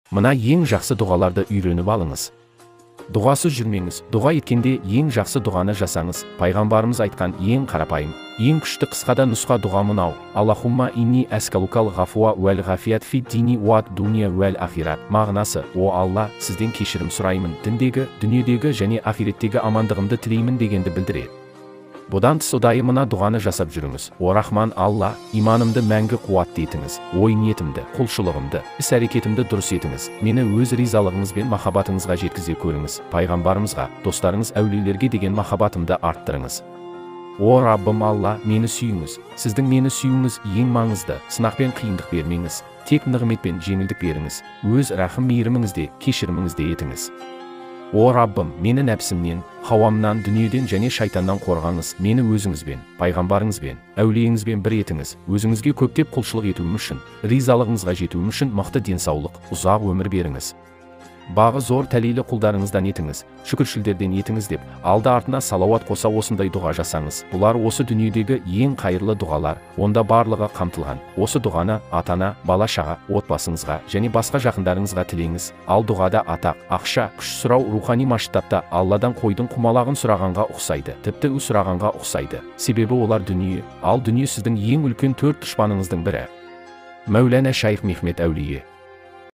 Мына ең жақсы дұғаларды үйреніп алыңыз. Дұғасыз жүрмеңіз. Дұға еткенде ең жақсы дұғаны жасаңыз. Пайғамбарымыз айтқан ең қарапайым, ең күшті қысқада нұсқа дұға мынау: Аллахумма инни әскалукал ғафуа уәл ғафият фи дини уат дуния уәл ахират. Мағынасы: о Алла, сізден кешірім сұраймын, діндегі, дүниедегі және ахиреттегі амандығымды тілеймін дегенді білдіреді. Бұдан тыс ұдайы мына дұғаны жасап жүріңіз. О Рахман Алла, иманымды мәңгі қуатты етіңіз. Ой ниетімді, құлшылығымды, іс-әрекетімді дұрыс етіңіз. Мені өз ризалығыңыз бен махаббатыңызға жеткізе көріңіз. Пайғамбарымызға, достарыңыз, әулиелерге деген махаббатымды арттырыңыз. О Раббым Алла, мені сүйіңіз. Сіздің мені сүюіңіз ең маңызды. Сынақ пен қиындық бермеңіз. Тек нығмет пен жеңілдік беріңіз. Өз рахым мейіріміңізде, кешіріміңізде етіңіз. О Раббым, мені нәпсімнен, хауамнан, дүниеден және шайтаннан қорғаңыз. Мені өзіңізбен, пайғамбарыңызбен, әулиеңізбен бір етіңіз. Өзіңізге көптеп құлшылық етуім үшін, ризалығыңызға жетуім үшін мықты денсаулық, ұзақ өмір беріңіз. Бағы зор тәлейлі құлдарыңыздан етіңіз, шүкіршілдерден етіңіз деп, алды-артына салауат қоса осындай дұға жасаңыз. Бұлар осы дүниедегі ең қайырлы дұғалар, онда барлығы қамтылған. Осы дұғаны ата-ана, бала-шаға, отбасыңызға және басқа жақындарыңызға тілеңіз. Ал дұғада атақ, ақша, күш сұрау рухани масштабта Алладан қойдың құмалағын сұрағанға ұқсайды, тіпті сұрағанға ұқсайды. Себебі олар дүние, ал дүние сіздің ең үлкен төрт дұшпаныңыздың бірі. Мәулана Шайх Мехмет Әулие.